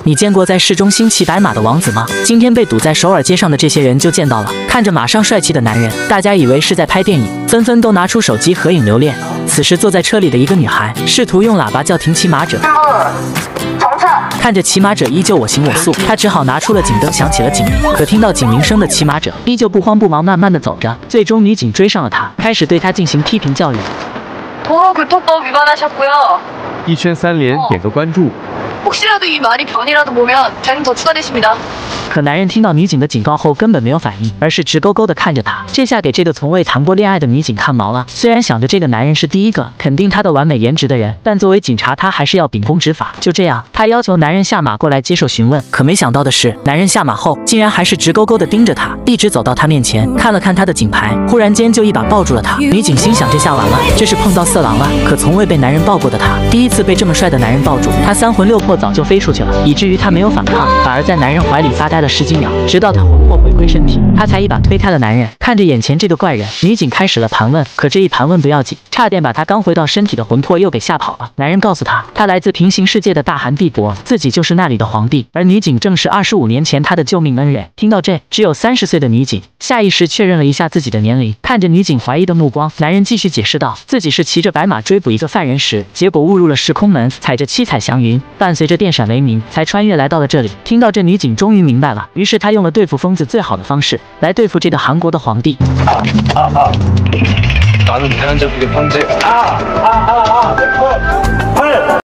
你见过在市中心骑白马的王子吗？今天被堵在首尔街上的这些人就见到了。看着马上帅气的男人，大家以为是在拍电影，纷纷都拿出手机合影留念。此时坐在车里的一个女孩试图用喇叭叫停骑马者。看着骑马者依旧我行我素，他只好拿出了警灯，响起了警铃。可听到警铃声的骑马者依旧不慌不忙，慢慢的走着。最终女警追上了他，开始对他进行批评教育。 교통법위반하셨고요. 一圈三连，点个关注。 혹시라도 이 말이 변이라도 보면 잔금 더 추가되십니다. 可男人听到女警的警告后根本没有反应，而是直勾勾地看着他。这下给这个从未谈过恋爱的女警看毛了。虽然想着这个男人是第一个肯定他的完美颜值的人，但作为警察他还是要秉公执法。就这样，他要求男人下马过来接受询问。可没想到的是，男人下马后竟然还是直勾勾地盯着他，一直走到他面前，看了看他的警牌，忽然间就一把抱住了他。女警心想这下完了，这是碰到色狼了。可从未被男人抱过的他，第一次被这么帅的男人抱住，他三魂六魄早就飞出去了，以至于他没有反抗，反而在男人怀里发呆了10几秒，直到他魂魄回归身体，他才一把推开了男人。看着眼前这个怪人，女警开始了盘问，可这一盘问不要紧，差点把他刚回到身体的魂魄又给吓跑了。男人告诉他，他来自平行世界的大韩帝国，自己就是那里的皇帝，而女警正是25年前他的救命恩人。听到这，只有30岁的女警下意识确认了一下自己的年龄，看着女警怀疑的目光，男人继续解释道，自己是骑着白马追捕一个犯人时，结果误入了时空门，踩着七彩祥云，伴随着电闪雷鸣，才穿越来到了这里。听到这，女警终于明白了，于是她用了对付疯子最好的方式来对付这个韩国的皇帝。 나는 대한민국의 황제.